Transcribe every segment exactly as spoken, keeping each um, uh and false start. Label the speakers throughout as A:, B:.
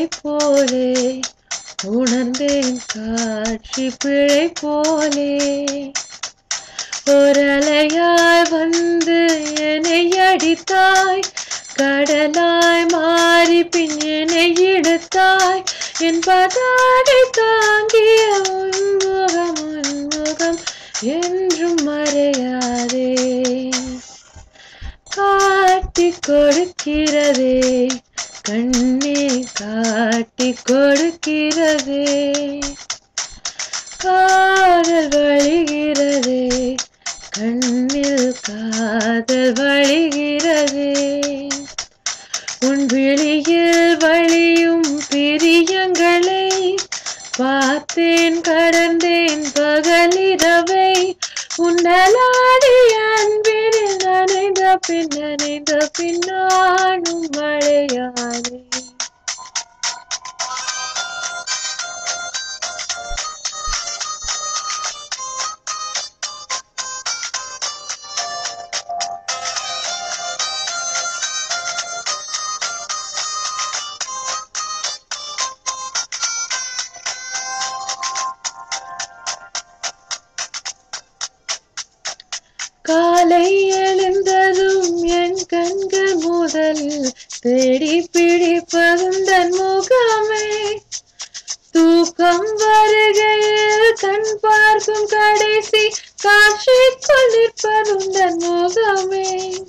A: போலே உணர்ந்தேன் காட்சி பிழை போலே ஓரலையாய் வந்து என்னை அடித்தாய் கடலாய் மாறி பின் என்னை இழுத்தாய் என் பதாகை தாங்கிய உன்முகம் உன்முகம் என்றும் மறையாதே காட்டி கொடுக்கிறதே கண்ணே காட்டி கொடுக்கிறதே காதல் வழிகிறதே கண்ணில் காதல் வழிகிறதே உன் விழியில் வழியும் பிரியங்களை பார்த்தேன் கடந்தேன் பகலிரவை உன்னலாடி அன்பினில் நனைந்த பின் நனைந்த பின்னானும் மழையானே காலை எழுந்ததும் என் கண்கள் முதல் தேடி பிடிப்பதுந்தன் முகமே தூக்கம் வருகையில் கண் பார்க்கும் கடைசி காட்சிக்குள் நிற்பதுந்தன் முகமே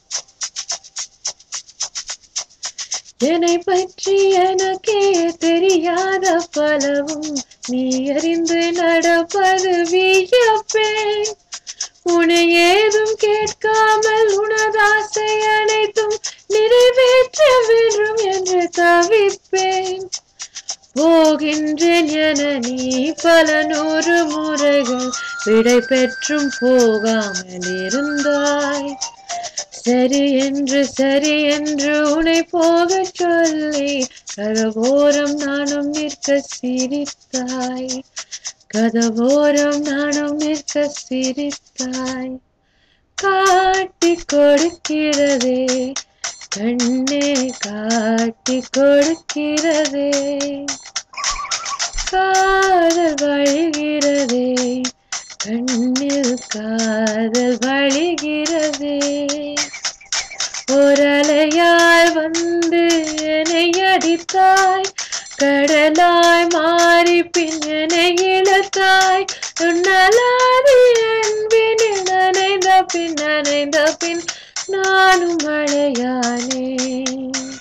A: என்னை பற்றி எனக்கே தெரியாத பலவும் நீ அறிந்து நடப்பது வியப்பேன் உன்னை ஏதும் கேட்காமல் உனதாசை அனைத்தும் நிறைவேற்ற வேண்டும் என்று தவிப்பேன் போகின்றேன் என நீ பல நூறு முறைகள் விடை பெற்றும் போகாமல் இருந்தாய் சரி என்று சரி என்று உன்னை போகச் சொல்லி கதவோரம் நானும் நிற்க சிரித்தாய் கதவோரம் நானும் நிற்க சிரித்தாய் காட்டி கொடுக்கிறதே கண்ணே காட்டி கொடுக்கிறதே காதல் வழிகிறதே கண்ணில் காதல் வழிகிறதே ஓரலையாய் வந்து என்னை அடித்தாய் கடலாய் மாறி பின் என்னை இழுத்தாய் உன்னலாதி அன்பினில் நனைந்த பின் நனைந்த பின் நானும் மழையானே